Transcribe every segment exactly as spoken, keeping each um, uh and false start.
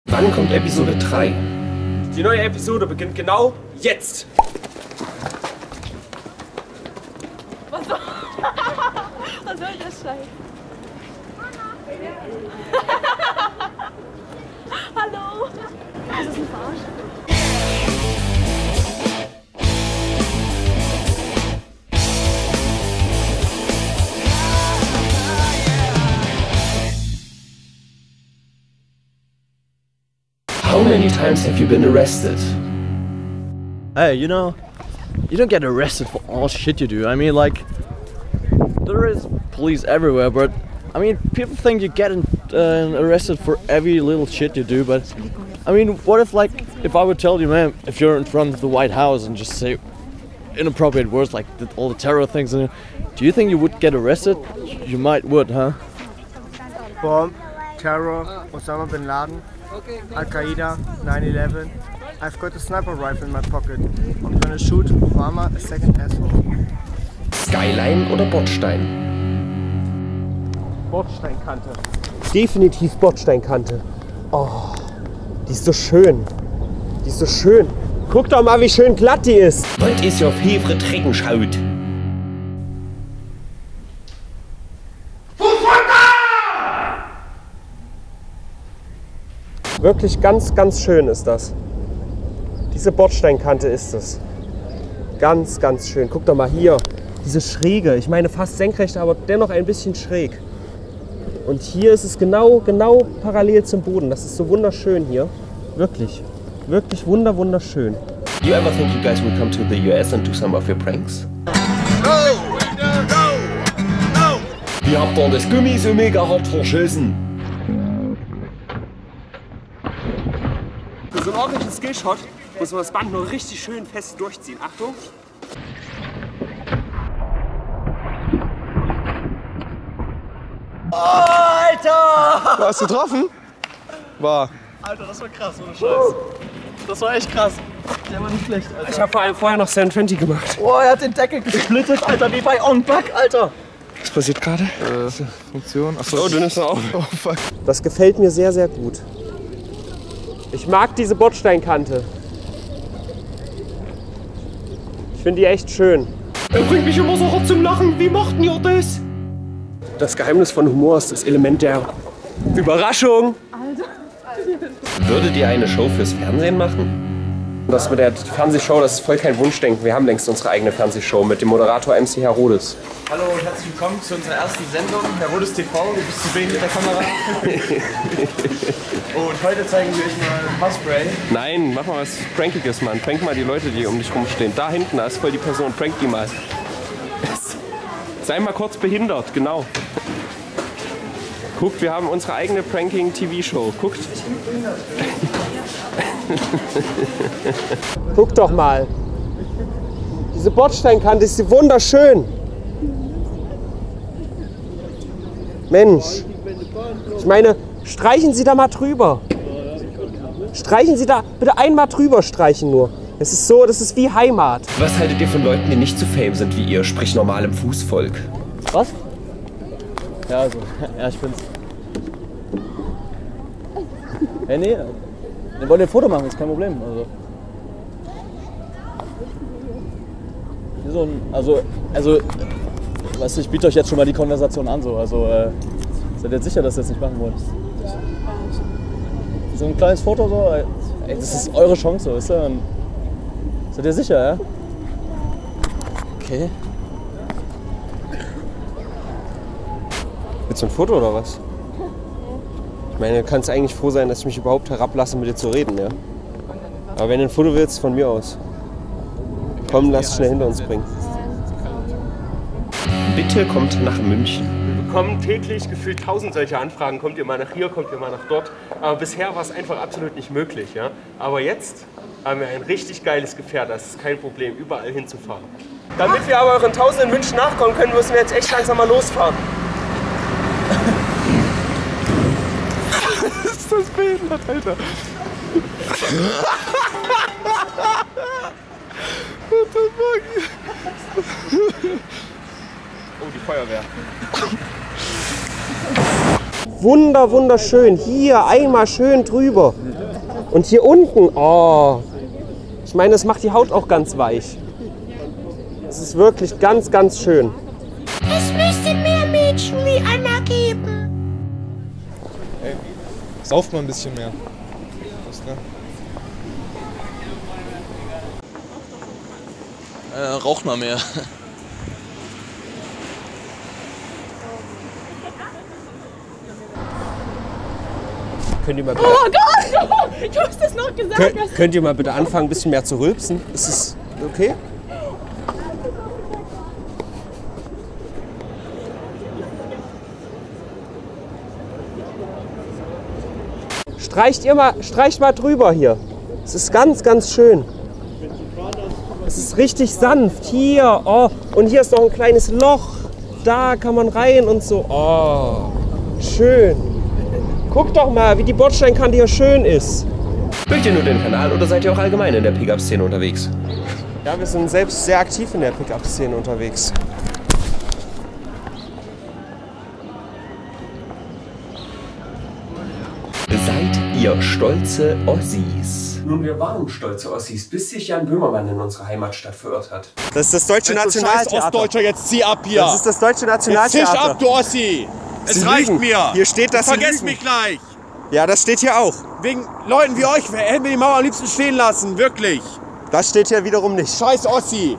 Wann kommt Episode drei? Die neue Episode beginnt genau jetzt! Was soll, Was soll das sein? Hallo! Ist das ein Verarsch? How many times have you been arrested? Hey, you know, you don't get arrested for all shit you do. I mean, like, there is police everywhere, but I mean, people think you get uh, arrested for every little shit you do, but I mean, what if, like, if I would tell you, man, if you're in front of the White House and just say inappropriate words like the, all the terror things, in it, do you think you would get arrested? You might would, huh? Bomb, terror, Osama bin Laden, Al-Qaeda, nine eleven. I've got a sniper rifle in my pocket. I'm gonna shoot Obama a second asshole. Skyline oder Bordstein? Bordsteinkante. Definitiv Bordsteinkante. Oh, die ist so schön. Die ist so schön. Guck doch mal, wie schön glatt die ist. Wat is jouw favorite trekkingshout? Wirklich ganz, ganz schön ist das. Diese Bordsteinkante ist es. Ganz, ganz schön. Guck doch mal hier. Diese Schräge. Ich meine fast senkrecht, aber dennoch ein bisschen schräg. Und hier ist es genau, genau parallel zum Boden. Das ist so wunderschön hier. Wirklich. Wirklich wunder, wunderschön. You ever think you guys will come to the U S and do some of your pranks? No! No! No! Wie habt ihr das Gummi so mega hart verschissen? Für so einen ordentlichen Skillshot muss man das Band nur richtig schön fest durchziehen. Achtung! Oh, Alter! Du hast getroffen? War. Alter, das war krass, ohne Scheiß. Das war echt krass. Der war nicht schlecht, Alter. Ich habe vor allem vorher noch Seven Twenty gemacht. Oh, er hat den Deckel gesplittet, Alter, wie bei On Back, Alter. Was passiert gerade? Äh, Funktion. Achso, Oh, du nimmst noch auf. Oh, fuck. Das gefällt mir sehr, sehr gut. Ich mag diese Bordsteinkante. Ich finde die echt schön. Er bringt mich immer so hart zum Lachen. Wie machten ihr das? Das Geheimnis von Humor ist das Element der Überraschung. Würdet ihr eine Show fürs Fernsehen machen? Das mit der Fernsehshow, das ist voll kein Wunschdenken. Wir haben längst unsere eigene Fernsehshow mit dem Moderator M C Herodes. Hallo und herzlich willkommen zu unserer ersten Sendung, Herodes T V. Du bist zu wenig mit der Kamera. Und heute zeigen wir euch mal Haarspray. Nein, mach mal was Prankiges, Mann. Prank mal die Leute, die um dich rumstehen. Da hinten, da ist voll die Person. Prank die mal. Sei mal kurz behindert, genau. Guckt, wir haben unsere eigene Pranking-T V-Show. Guckt. Guck doch mal. Diese Bordsteinkante ist wunderschön. Mensch. Ich meine, streichen Sie da mal drüber. Streichen Sie da bitte einmal drüber streichen nur. Es ist so, das ist wie Heimat. Was haltet ihr von Leuten, die nicht so fame sind wie ihr, sprich normalem Fußvolk? Was? Ja, also, ja, ich bin's. Hey, nee, wir wollen ein Foto machen, ist kein Problem. Also, so ein, also, also, weißt du, ich biete euch jetzt schon mal die Konversation an, so, also, äh, seid ihr jetzt sicher, dass ihr das nicht machen wollt? So ein kleines Foto, so, ey, das ist eure Chance, so, weißt du? Und seid ihr sicher, ja? Okay. Willst du ein Foto oder was? Ich meine, du kannst eigentlich froh sein, dass ich mich überhaupt herablasse, mit dir zu reden, ja? Aber wenn du ein Foto willst, von mir aus. Komm, lass es schnell hinter uns bringen. Bitte kommt nach München. Wir bekommen täglich gefühlt tausend solcher Anfragen. Kommt ihr mal nach hier, kommt ihr mal nach dort. Aber bisher war es einfach absolut nicht möglich, ja? Aber jetzt haben wir ein richtig geiles Gefährt. Das ist kein Problem, überall hinzufahren. Damit wir aber euren tausenden Wünschen nachkommen können, müssen wir jetzt echt langsam mal losfahren. Ist das behindert, Alter? What the fuck? Oh, die Feuerwehr. Wunder, wunderschön. Hier einmal schön drüber. Und hier unten, oh. Ich meine, das macht die Haut auch ganz weich. Es ist wirklich ganz, ganz schön. Es müsste mehr Mädchen wie Anna geben. Ey, sauft mal ein bisschen mehr. Was, ne? Äh, raucht mal mehr. Könnt ihr mal bitte, Oh Gott! Du hast das noch gesagt. könnt, könnt ihr mal bitte anfangen, ein bisschen mehr zu rülpsen? Ist es okay? Streicht ihr mal, streicht mal drüber hier. Es ist ganz, ganz schön. Es ist richtig sanft. Hier, oh. Und hier ist noch ein kleines Loch. Da kann man rein und so. Oh, schön. Guckt doch mal, wie die Bordsteinkante hier schön ist. Mögt ihr nur den Kanal oder seid ihr auch allgemein in der Pickup-Szene unterwegs? Ja, wir sind selbst sehr aktiv in der Pickup-Szene unterwegs. Seid ihr stolze Ossis? Nun, wir waren stolze Ossis, bis sich Jan Böhmermann in unsere Heimatstadt verirrt hat. Das ist das Deutsche Scheiß Nationaltheater. Ostdeutscher, jetzt zieh ab hier! Das ist das Deutsche Jetzt zisch Nationaltheater. ab, du Ossi! Es Sie reicht lügen. mir! Hier steht, dass Sie Vergesst lügen. mich gleich! Ja, das steht hier auch. Wegen Leuten wie euch hätten wir die Mauer am liebsten stehen lassen, wirklich! Das steht hier wiederum nicht. Scheiß Ossi!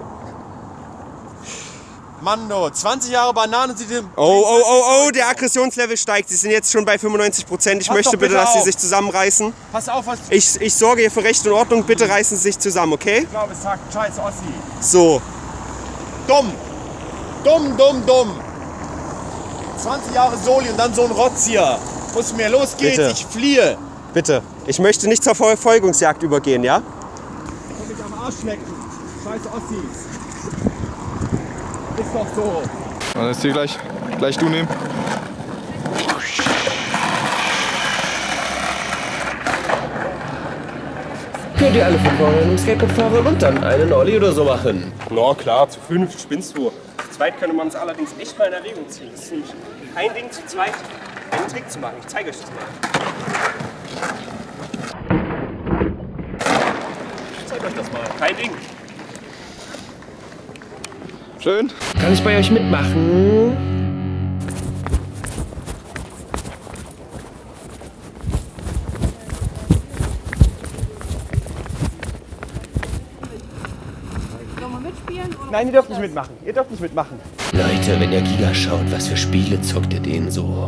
Mann, du, zwanzig Jahre Bananen sind dem. Oh, oh, oh, oh, der Aggressionslevel steigt. Sie sind jetzt schon bei fünfundneunzig Prozent. Ich Pass möchte doch bitte, bitte dass Sie auf. sich zusammenreißen. Pass auf, was Ich, ich sorge hier für Recht und Ordnung. Bitte reißen Sie sich zusammen, okay? ich glaube, es sagt. Scheiß Ossi! So. Dumm! Dumm, dumm, dumm! zwanzig Jahre Soli und dann so ein Rotz hier! Muss mir, los geht's, Bitte. ich fliehe! Bitte. Ich möchte nicht zur Verfolgungsjagd übergehen, ja? Komm mich am Arsch lecken! Scheiß Ossis! Ist doch so! Dann ist hier gleich, gleich du nehmen. Könnt ihr alle fünf Euro in einem Skateboard fahren und dann einen Olli oder so machen? Na klar, zu fünf spinnst du. Zu zweit könnte man es allerdings echt mal in Erwägung ziehen. Das ist nämlich ein Ding zu zweit, einen Trick zu machen. Ich zeige euch das mal. Ich zeige euch das mal. Kein Ding. Schön. Kann ich bei euch mitmachen? Nein, ihr dürft nicht mitmachen. Ihr dürft nicht mitmachen. Leute, wenn ihr Giga schaut, was für Spiele zockt ihr denen so?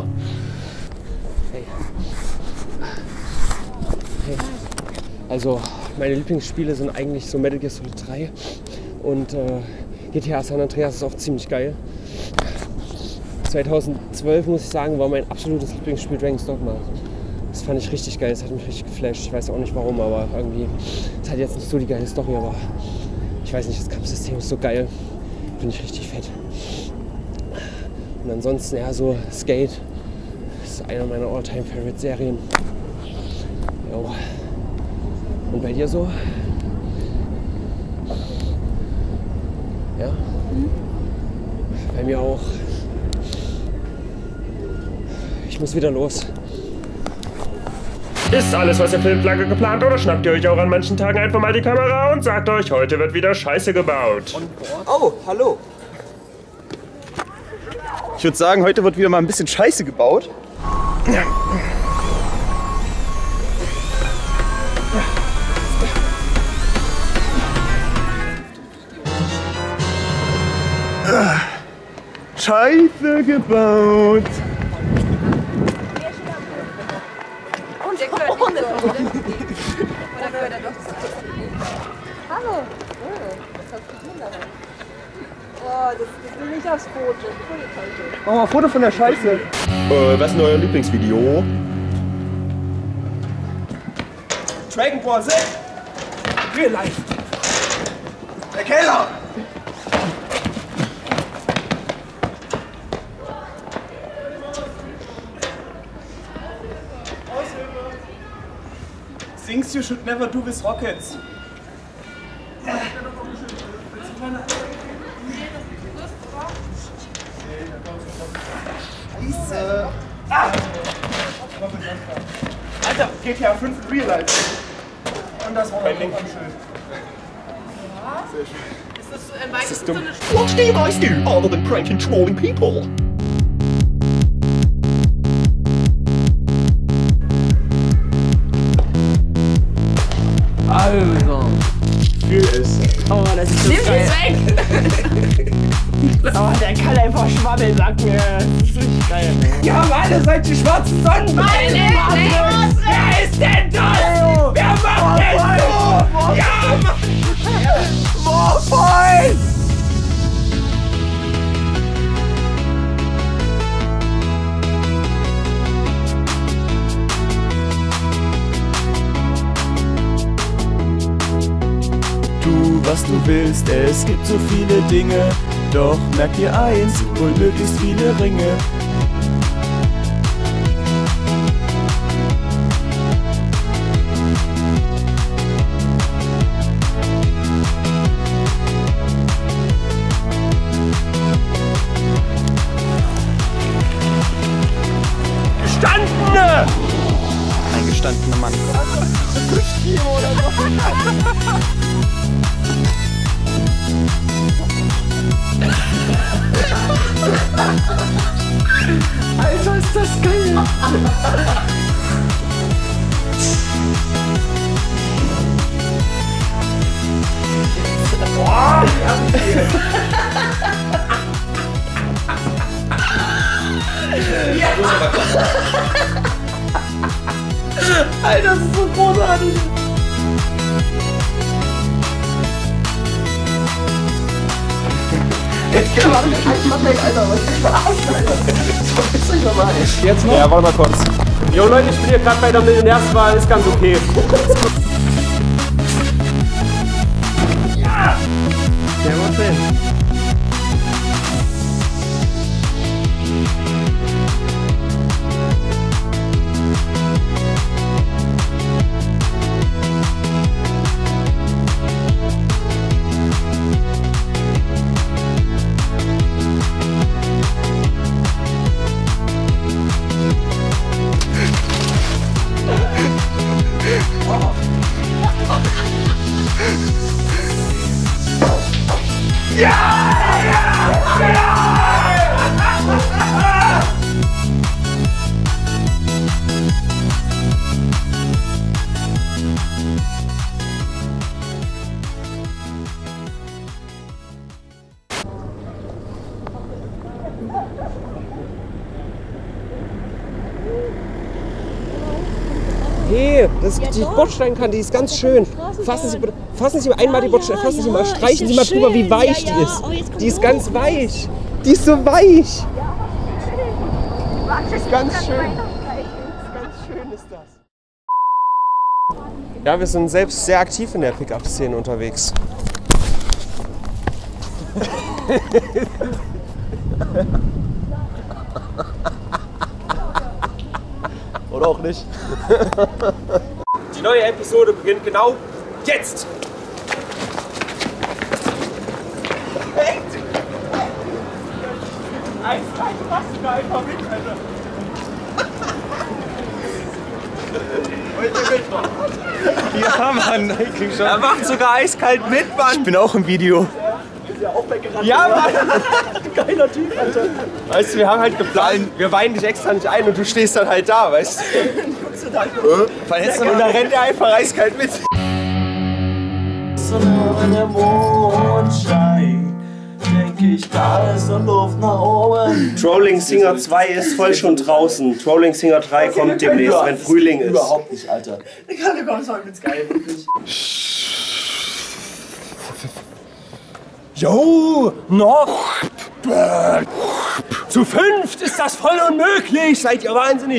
Also, meine Lieblingsspiele sind eigentlich so Metal Gear Solid drei und äh, G T A San Andreas ist auch ziemlich geil. zweitausendzwölf, muss ich sagen, war mein absolutes Lieblingsspiel Dragon's Dogma. Das fand ich richtig geil, das hat mich richtig geflasht. Ich weiß auch nicht warum, aber irgendwie, es hat jetzt nicht so die geile Story, aber ich weiß nicht, das Kampfsystem ist so geil. Finde ich richtig fett. Und ansonsten, ja, so Skate ist einer meiner All-Time-Favorite-Serien. Jo. Und bei dir so? Ja? Bei mir auch. Ich muss wieder los. Ist alles, was ihr filmt, lange geplant oder schnappt ihr euch auch an manchen Tagen einfach mal die Kamera und sagt euch, heute wird wieder Scheiße gebaut? Oh, hallo. Ich würde sagen, heute wird wieder mal ein bisschen Scheiße gebaut. Scheiße gebaut. Und der gehört nicht so, oder? Oder gehört er doch zu? Hallo. Oh, was hast du denn da? Oh, das, das will nicht aufs Foto. Machen wir mal ein Foto von der Scheiße. Äh, was ist denn euer Lieblingsvideo? Dragon Ball Z. Real Life. Der Keller. Things you should never do with rockets. Scheiße. Ah! Alter, G T A fünf Real Life. Und das war mein Link. Schön. Sehr schön. Ist das äh, meistens ist dumm. so eine What do you guys do other than pranking trolling people? Alter. Fühl es. Oh, das ist so Nimm geil. es weg! Oh, der kann einfach schwabbeln, sagt mir. Das ist richtig geil. Wir haben alle solche schwarzen Sonnenbrillen. Wer ist denn das? Wer macht denn so? Ja, Mann! Morpheus! Tu, was du willst, es gibt so viele Dinge. Doch merk dir eins, hol möglichst viele Ringe. Gestandene! Ein gestandener Mann. Alter, ist das geil! Alter, das ist so großartig! Jetzt kann man einfach weg, Alter, was ist verarschen, Alter? Das ist nicht normal. Jetzt noch? Ja, warte mal kurz. Jo Leute, ich bin hier gerade bei der Millionärswahl, ist ganz okay. Ja! Der macht Sinn. Hey, das ist die Bordsteinkante, die ist ganz schön. Fassen Sie, fassen Sie einmal die Bordsteinkante, fassen Sie mal, streichen Sie mal drüber, wie weich die ist. Die ist ganz weich. Die ist so weich. Das ist ganz schön. Ganz schön ist das. Ja, wir sind selbst sehr aktiv in der Pickup-Szene unterwegs. Oder auch nicht. Die neue Episode beginnt genau jetzt! Echt? Eiskalt Masken einfach mit, Alter! Ja, Mann, ich krieg schon. Er macht sogar eiskalt mit, Mann! Ich bin auch im Video. Ja, Mann! Geiler Typ, Alter! Weißt du, wir haben halt geplant, wir weinen dich extra nicht ein und du stehst dann halt da, weißt du? Verletzt und dann rennt er einfach eiskalt mit. Wenn der Mondschein, denke ich, da ist der Luft nach oben. Trolling Singer zwei ist voll schon draußen. Trolling Singer drei kommt demnächst, wenn Frühling ist. Überhaupt nicht, Alter. Ich kann dir kommst heute ins Geil, wirklich. Jo, noch! Zu fünft ist das voll unmöglich! Seid ihr wahnsinnig?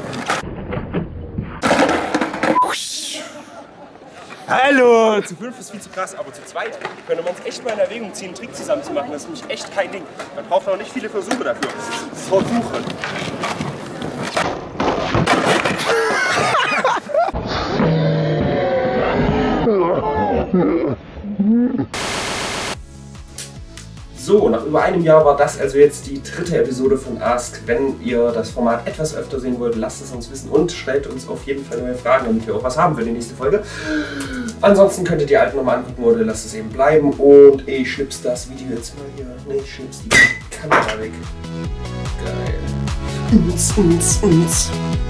Hallo! Zu fünf ist viel zu krass, aber zu zweit könnte man es echt mal in Erwägung ziehen, einen Trick zusammen zu machen. Das ist nämlich echt kein Ding. Man braucht auch nicht viele Versuche dafür. Versuche. So, nach über einem Jahr war das also jetzt die dritte Episode von Ask. Wenn ihr das Format etwas öfter sehen wollt, lasst es uns wissen und stellt uns auf jeden Fall neue Fragen, damit wir auch was haben für die nächste Folge. Ansonsten könnt ihr die alten nochmal angucken oder lasst es eben bleiben. Und ich schnips das Video jetzt mal hier. Ne, ich schnips die Kamera weg. Geil. Uns, uns, uns.